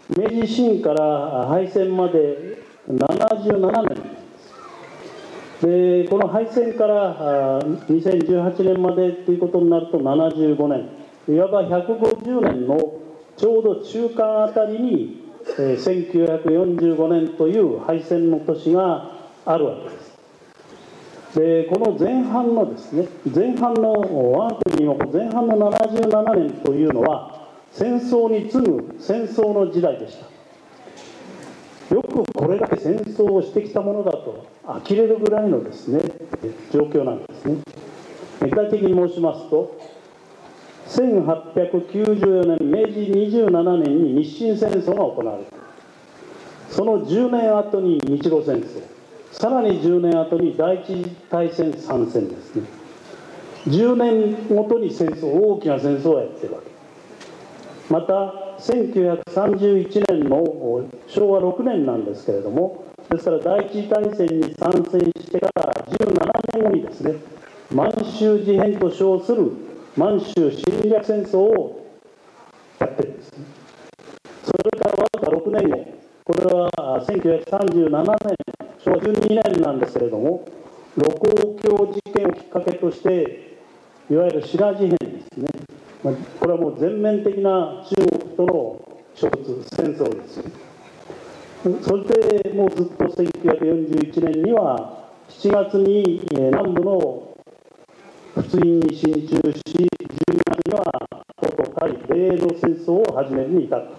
明治維新から敗戦まで77年で、この敗戦から2018年までということになると75年、いわば150年のちょうど中間あたりに1945年という敗戦の年があるわけです。でこの前半のですね、前半の我が国の前半の77年というのは戦争に次ぐ戦争の時代でした。よくこれだけ戦争をしてきたものだと呆れるぐらいのですね状況なんですね。具体的に申しますと、1894年明治27年に日清戦争が行われた。その10年後に日露戦争、さらに10年後に第一次大戦参戦ですね。10年ごとに戦争、大きな戦争をやってるわけ。また1931年の昭和6年なんですけれども、ですから第一次大戦に参戦してから17年後にですね、満州事変と称する満州侵略戦争をやってるんですね。それからわずか6年後、これは1937年、昭和12年なんですけれども、盧溝橋事件をきっかけとして、いわゆるシラ事変ですね。これはもう全面的な中国との衝突、戦争です。そしてもうずっと1941年には7月に南部の仏印に進駐し、12月にはとうとう対米ロ戦争を始めるに至った。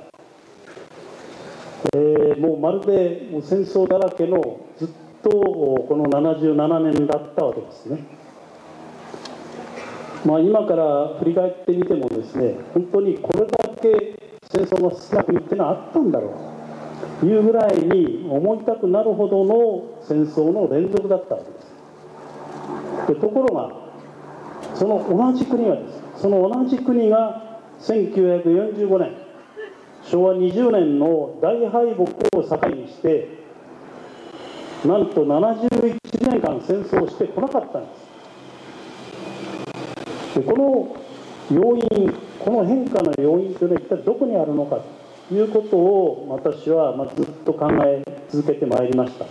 もうまるでもう戦争だらけのずっとこの77年だったわけですね。今から振り返ってみてもですね、本当にこれだけ戦争が少なくっていうのはあったんだろうというぐらいに思いたくなるほどの戦争の連続だったわけです。ところがその同じ国が1945年昭和20年の大敗北を境にしてなんと71年間戦争をしてこなかったんです。でこの要因、この変化の要因というのは一体どこにあるのかということを私はずっと考え続けてまいりました。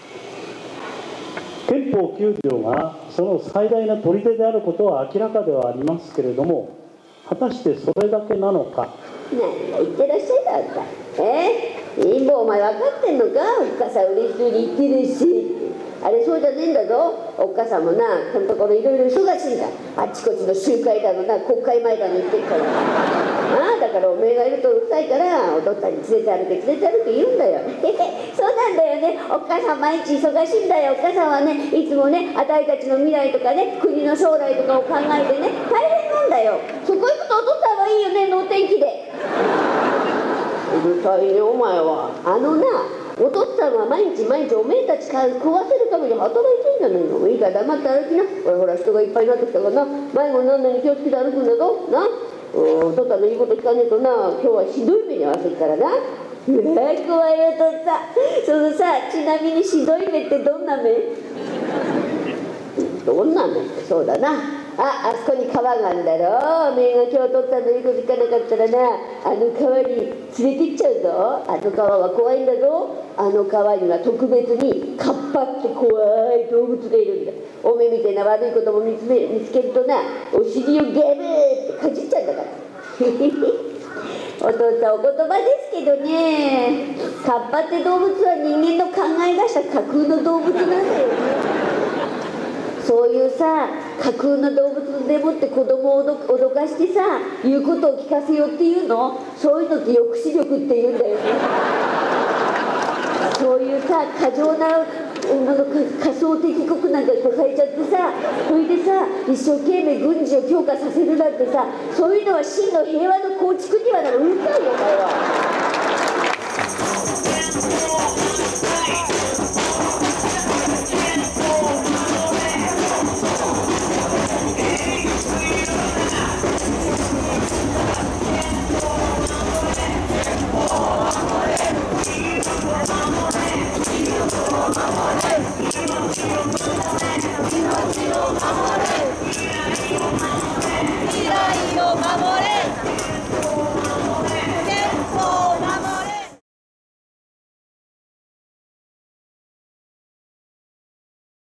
憲法9条がその最大の砦であることは明らかではありますけれども、果たしてそれだけなのか。 何が言ってらっしゃいだった。貧乏お前分かってんのか。おっかさん嬉しそうに言ってるし、あれそうじゃねえんだぞ。おっかさんもな、このところいろいろ忙しいんだ。あっちこっちの集会だのな、国会前だの言ってるからだからおめえがいるとうるさいからお父っつぁんに連れて歩け言うんだよそうなんだよね。おっかさん毎日忙しいんだよ。おっかさんはね、いつもね、あたいたちの未来とかね、国の将来とかを考えてね、大変なんだよ。そこ行くとお父っつぁんはいいよね、能天気でうるさいねお前は。お父っつぁんは毎日おめえたち食わせるために働いてんじゃないの。いいから黙って歩きな。ほら人がいっぱいになってきたからな、迷子になんないに気をつけて歩くんだぞな。お父っつぁんの言うこと聞かねえとな、今日はひどい目に遭わせるからな。怖いよお父っつぁん。そのさ、ちなみにひどい目ってどんな目？どんな目って、そうだな、あそこに川があるんだろ。おめえが今日お父っつぁんの言うこと聞かなかったらな、あの川に連れてっちゃうぞ。あの川は怖いんだぞ。あの川には特別にカッパって怖い動物がいるんだ。おめえみたいな悪いことも見つけるとな、お尻をゲブーってかじっちゃうんだからお父さんお言葉ですけどね、カッパって動物は人間の考え出した架空の動物なんだよね。そういうさ、架空の動物でもって子供を脅かしてさ、言うことを聞かせようっていうの、そういうのって抑止力って言うんだよね。そういうさ、過剰な仮想敵国なんかにされちゃってさ、それでさ、一生懸命軍事を強化させるなんてさ、そういうのは真の平和の構築にはなる。うるさいよお前は。